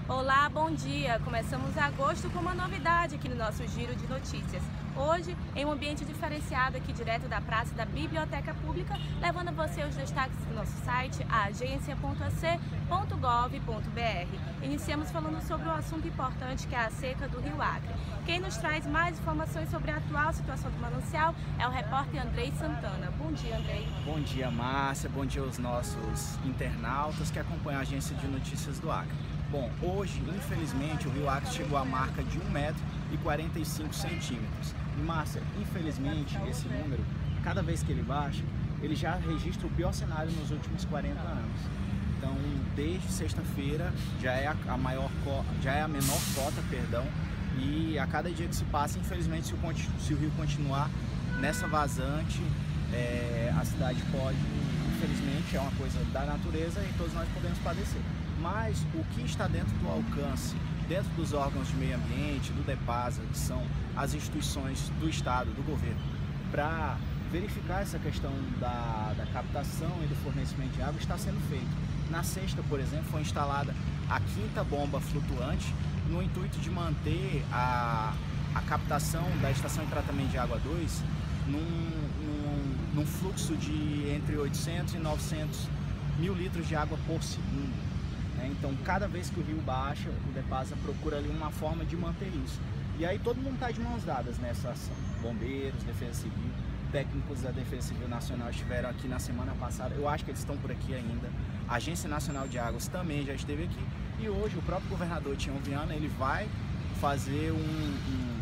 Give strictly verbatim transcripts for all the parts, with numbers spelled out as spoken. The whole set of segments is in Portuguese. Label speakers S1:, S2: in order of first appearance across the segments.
S1: Olá, bom dia! Começamos agosto com uma novidade aqui no nosso Giro de Notícias. Hoje, em um ambiente diferenciado aqui direto da Praça da Biblioteca Pública, levando a você os destaques do nosso site, a agência ponto a c ponto gov ponto br. Iniciamos falando sobre um assunto importante que é a seca do Rio Acre. Quem nos traz mais informações sobre a atual situação do manancial é o repórter Andrei Santana. Bom dia, Andrei.
S2: Bom dia, Márcia. Bom dia aos nossos internautas que acompanham a agência de notícias do Acre. Bom, hoje, infelizmente, o Rio Acre chegou à marca de um metro e quarenta e cinco centímetros. E, Márcia, infelizmente, esse número, cada vez que ele baixa, ele já registra o pior cenário nos últimos quarenta anos. Então, desde sexta-feira, já é a maior, já é a menor cota, perdão, e a cada dia que se passa, infelizmente, se o, se o rio continuar nessa vazante, é, a cidade pode, infelizmente, é uma coisa da natureza e todos nós podemos padecer. Mas o que está dentro do alcance, dentro dos órgãos de meio ambiente, do DEPASA, que são as instituições do Estado, do governo, para verificar essa questão da, da captação e do fornecimento de água, está sendo feito. Na sexta, por exemplo, foi instalada a quinta bomba flutuante no intuito de manter a, a captação da estação de tratamento de água dois num, num, num fluxo de entre oitocentos e novecentos mil litros de água por segundo. Então, cada vez que o rio baixa, o DEPASA procura ali uma forma de manter isso. E aí todo mundo está de mãos dadas nessa ação. Bombeiros, Defesa Civil, técnicos da Defesa Civil Nacional estiveram aqui na semana passada. Eu acho que eles estão por aqui ainda. A Agência Nacional de Águas também já esteve aqui. E hoje o próprio governador Tião Viana, ele vai fazer um, um...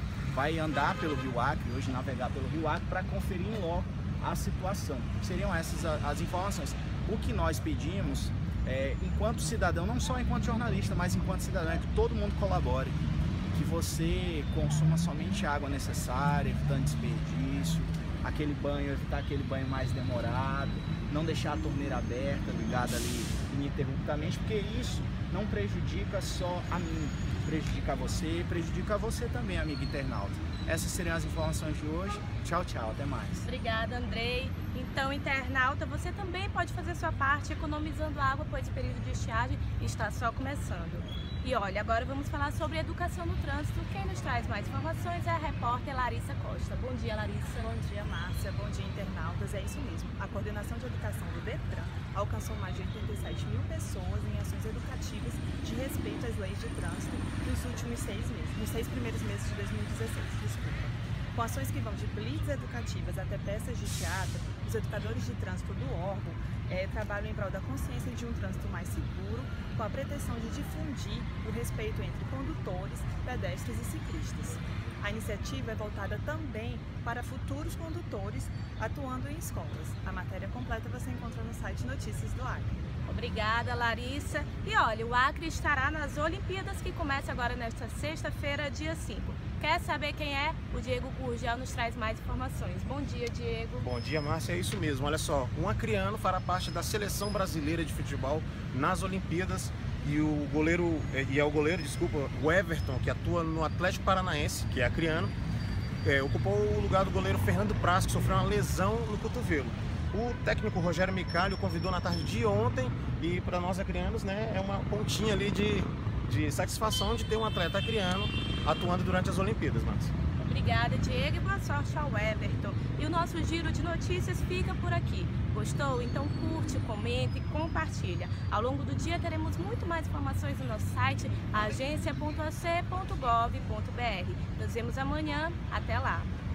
S2: vai andar pelo Rio Acre, hoje navegar pelo Rio Acre, para conferir em loco a situação. Seriam essas as informações. O que nós pedimos... É, enquanto cidadão, não só enquanto jornalista, mas enquanto cidadão, é que todo mundo colabore, que você consuma somente a água necessária, evitando desperdício, aquele banho, evitar aquele banho mais demorado, não deixar a torneira aberta, ligada ali ininterruptamente, porque isso não prejudica só a mim, prejudica você, prejudica você também, amigo internauta. Essas seriam as informações de hoje. Tchau, tchau, até mais.
S1: Obrigada, Andrei. Então, internauta, você também pode fazer sua parte economizando água, pois o período de estiagem está só começando. E olha, agora vamos falar sobre educação no trânsito. Quem nos traz mais informações é a repórter Larissa Costa. Bom dia, Larissa.
S3: Bom dia, Márcia. Bom dia, internautas. É isso mesmo. A Coordenação de Educação do Detran alcançou mais de oitenta e sete mil pessoas em ações educativas de respeito às leis de trânsito nos últimos seis meses, nos seis primeiros meses de dois mil e dezesseis. Desculpa. Com ações que vão de blitz educativas até peças de teatro, os educadores de trânsito do órgão é, trabalham em prol da consciência de um trânsito mais seguro, com a pretensão de difundir o respeito entre condutores, pedestres e ciclistas. A iniciativa é voltada também para futuros condutores atuando em escolas. A matéria completa você encontra no site Notícias do Acre.
S1: Obrigada, Larissa. E olha, o Acre estará nas Olimpíadas que começa agora nesta sexta-feira, dia cinco. Quer saber quem é? O Diego Gurgel nos traz mais informações. Bom dia, Diego.
S4: Bom dia, Márcia. É isso mesmo. Olha só, um acreano fará parte da seleção brasileira de futebol nas Olimpíadas e o goleiro, e é o goleiro, desculpa, o Everton, que atua no Atlético Paranaense, que é acreano, é, ocupou o lugar do goleiro Fernando Praz, que sofreu uma lesão no cotovelo. O técnico Rogério Micali o convidou na tarde de ontem e para nós acreanos, né, é uma pontinha ali de, de satisfação de ter um atleta acreano atuando durante as Olimpíadas, Márcia.
S1: Obrigada, Diego, e boa sorte ao Everton. E o nosso giro de notícias fica por aqui. Gostou? Então curte, comente e compartilha. Ao longo do dia teremos muito mais informações no nosso site, agência ponto a c ponto gov ponto br. Nos vemos amanhã. Até lá!